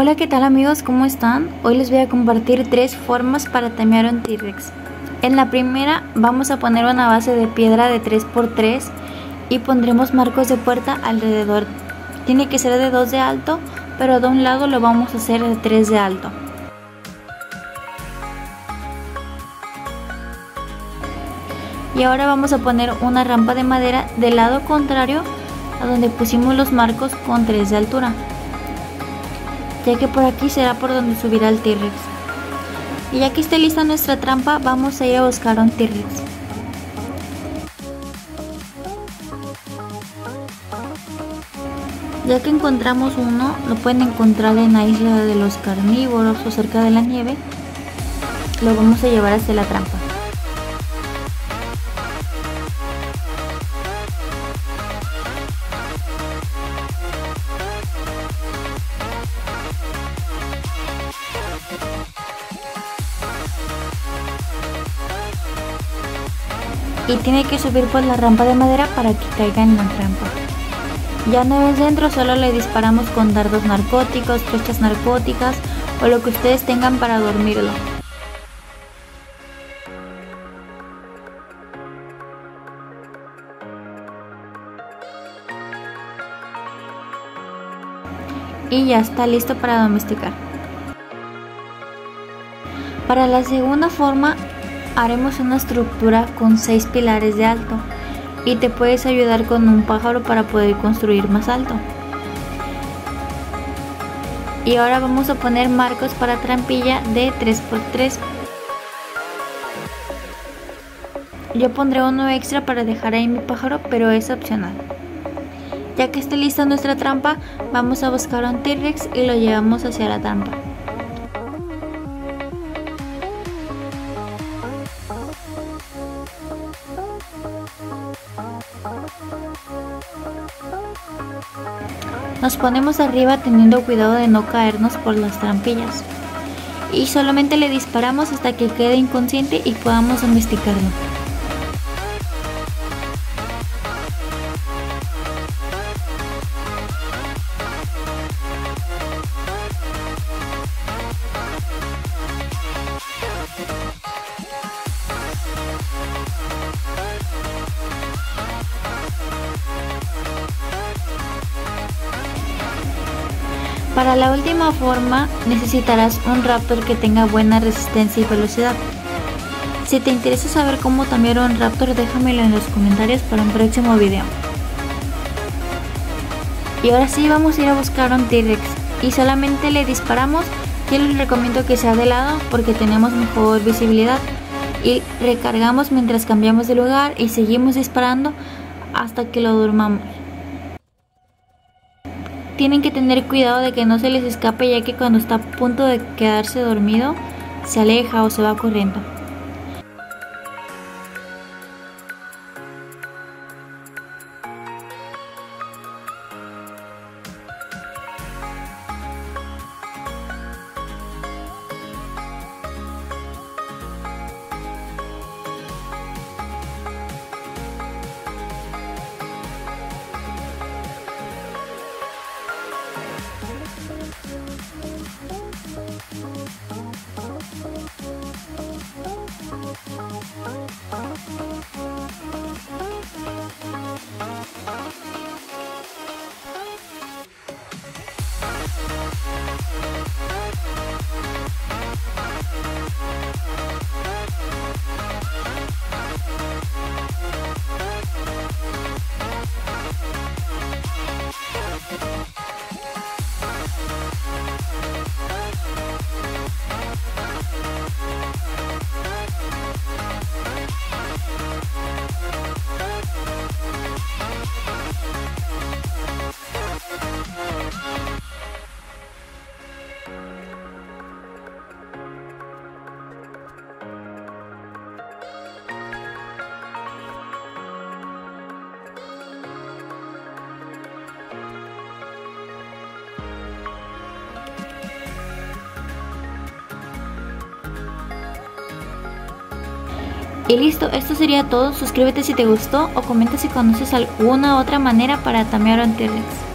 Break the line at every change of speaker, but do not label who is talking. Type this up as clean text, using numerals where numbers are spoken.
Hola, ¿qué tal amigos? ¿Cómo están? Hoy les voy a compartir 3 formas para tamear un T-Rex. En la primera vamos a poner una base de piedra de 3×3 y pondremos marcos de puerta alrededor. Tiene que ser de 2 de alto, pero de un lado lo vamos a hacer de 3 de alto. Y ahora vamos a poner una rampa de madera del lado contrario a donde pusimos los marcos con 3 de altura, ya que por aquí será por donde subirá el T-Rex. Y ya que esté lista nuestra trampa, vamos a ir a buscar un T-Rex. Ya que encontramos uno, lo pueden encontrar en la isla de los carnívoros o cerca de la nieve, lo vamos a llevar hacia la trampa. Y tiene que subir por la rampa de madera para que caiga en la trampa. Ya una vez dentro, solo le disparamos con dardos narcóticos, flechas narcóticas o lo que ustedes tengan para dormirlo. Y ya está listo para domesticar. Para la segunda forma haremos una estructura con 6 pilares de alto y te puedes ayudar con un pájaro para poder construir más alto. Y ahora vamos a poner marcos para trampilla de 3×3. Yo pondré uno extra para dejar ahí mi pájaro, pero es opcional. Ya que esté lista nuestra trampa, vamos a buscar a un T-Rex y lo llevamos hacia la trampa. Nos ponemos arriba teniendo cuidado de no caernos por las trampillas y solamente le disparamos hasta que quede inconsciente y podamos domesticarlo. Para la última forma necesitarás un raptor que tenga buena resistencia y velocidad. Si te interesa saber cómo tamear un raptor, déjamelo en los comentarios para un próximo video. Y ahora sí, vamos a ir a buscar un T-Rex y solamente le disparamos. Yo les recomiendo que sea de lado porque tenemos mejor visibilidad, y recargamos mientras cambiamos de lugar y seguimos disparando hasta que lo durmamos. Tienen que tener cuidado de que no se les escape, ya que cuando está a punto de quedarse dormido se aleja o se va corriendo. Y listo, esto sería todo. Suscríbete si te gustó o comenta si conoces alguna otra manera para tamear un T-Rex.